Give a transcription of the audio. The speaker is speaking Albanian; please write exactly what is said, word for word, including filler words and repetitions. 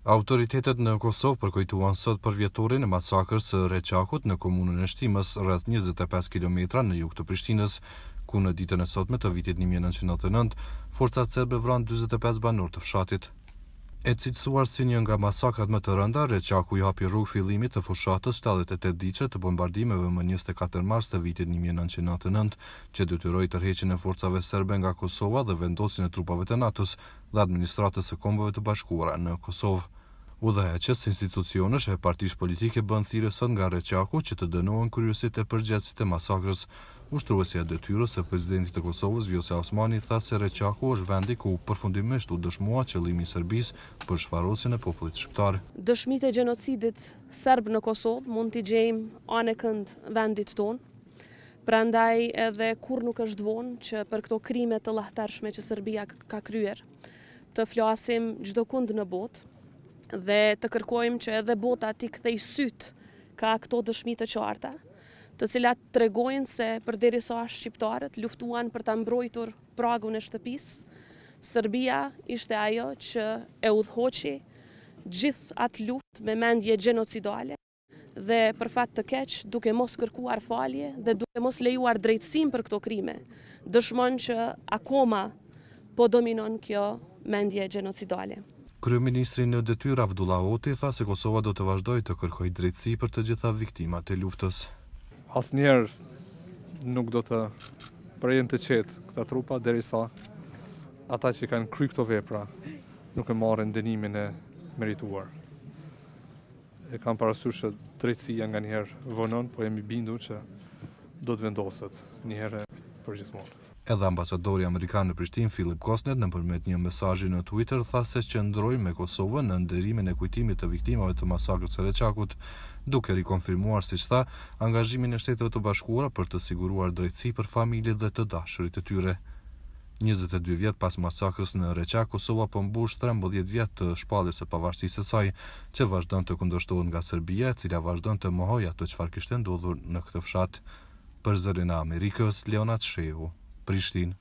Autoritetet në Kosovë përkujtuan sot për vjetorin e masakrës së Reçakut në komunën e Shtimës, rreth njëzet e pesë kilometra në jug të Prishtinës, ku në ditën e sotme të vitit një mijë e nëntëqind e nëntëdhjetë e nëntë, forcat serbe vranë dyzet e pesë banor të fshatit. E cilësuar si një nga masakrat më të rënda, Reçaku i hapi rrugë fillimit të fushatës shtatëdhjetë e tetë ditëse të bombardimeve më njëzet e katër mars të vitit një mijë e nëntëqind e nëntëdhjetë e nëntë, që detyroi tërheqjen e forcave serbe nga Kosova dhe vendosjen e trupave të NATO-s dhe administratës së Kombeve të Bashkuara në Kosovë. Udhëheqës, institucionesh e partish politike bën thirrje sot nga Reçaku që të dënohen kryesisht e përgjegjësit e masakrës. Ushtruesja e detyrës së presidentit të Kosovës, Vjosa Osmani, tha se Reçaku është vendi ku përfundimisht u dëshmua qëllimi i Serbisë për shfarosjen e popullit shqiptar. Dëshmitë e gjenocidit serb në Kosovë mund t'i gjejmë anë kënd vendit tonë. Prandaj edhe kur nuk është vonë që për këto krime të lahtarshme që Serbia ka kryer, të flasim çdo kund në botë dhe të kërkojmë që edhe bota t'i kthej syt ka këto dëshmi të qarta, të cilat tregojnë se përderisa shqiptarët luftuan për ta mbrojtur pragun e shtëpisë, Serbia ishte ajo që e udhëhoqi gjithë atë luftë me mendje gjenocidale dhe për fat të keq, duke mos kërkuar falje dhe duke mos lejuar drejtësim për këto krime, dëshmon që akoma po dominon kjo mendje gjenocidale. Kryeministri në detyrë Abdullah Oti tha se Kosova do të vazhdojë të kërkojë drejtësi për të gjitha viktimat e luftës. Asnjëherë nuk do të prejen të qetë këta trupa derisa ata që kanë kryer këto vepra nuk e marrin dënimin e merituar. E kam parasysh që drejtësia nganjëherë vonon, po jemi bindur që do të vendoset një herë për gjithmonë. Edhe ambasadori amerikan në Prishtinë, Philip Kosnet, nëpërmjet një mesazhi në Twitter, tha se qëndrojnë me Kosovën në ndërimin e kujtimit të viktimave të masakrës së Reçakut, duke rikonfirmuar, siç tha, angazhimin e Shteteve të Bashkuara për të siguruar drejtësi për familjet dhe të dashurit e tyre. njëzet e dy vjet pas masakrës në Reçak, Kosova po mbush trembëdhjetë vjet të shpalljes së pavarësisë së saj, që vazhdon të kundërshtohet nga Serbia, e cila vazhdon të mohojë ato çfarë kishte ndodhur në këtë fshat. Për Zërin e Amerikës, Leonard Shehu, Prishtinë.